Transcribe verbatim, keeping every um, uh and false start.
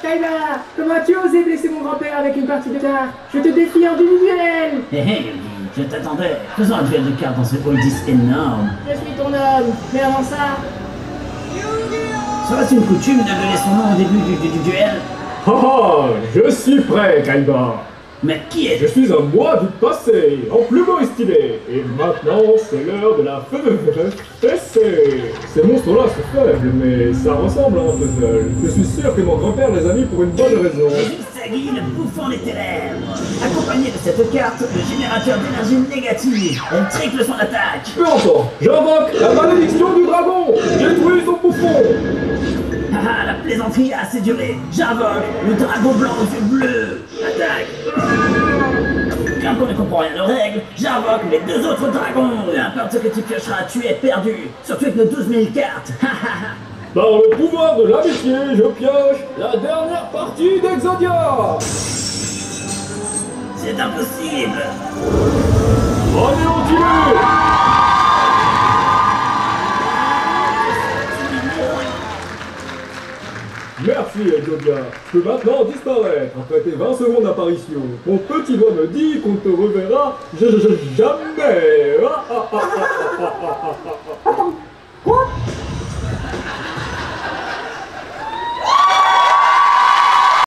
Kayla, comment as-tu osé blesser mon grand-père avec une partie de cartes? Je te défie individuel. Hé hé, je t'attendais. Faisons un duel de cartes dans ce hall dix énorme. Je suis ton homme, mais avant ça... Serait-ce une coutume de donner son nom au début du, du, du duel? Ah ah, je suis prêt, Kaiba. Mais qui est... Je suis un moi du passé, en plus beau et stylé. Et maintenant, c'est l'heure de la fessée. Ces monstres-là sont faibles, mais ça ressemble à un puzzle. Je suis sûr que mon grand-père les a mis pour une bonne raison. Sagui, le bouffon des ténèbres. Accompagné de cette carte, le générateur d'énergie négative. Elle triple son attaque. Peu importe, j'invoque la malédiction du dragon. Détruis son bouffon. Haha, la plaisanterie a assez duré. J'invoque le dragon blanc aux yeux bleus. Attaque. Comme on ne comprend rien aux règles, j'invoque les deux autres dragons. Peu importe ce que tu piocheras, tu es perdu. Surtout avec nos douze mille cartes. Par le pouvoir de l'amitié, je pioche la dernière partie d'Exodia. C'est impossible. Anéantis-le. Merci, Exodia. Je peux maintenant disparaître après tes vingt secondes d'apparition. Mon petit doigt me dit qu'on te reverra je, je, je, jamais. Ah, ah, ah, ah, ah, ah, ah.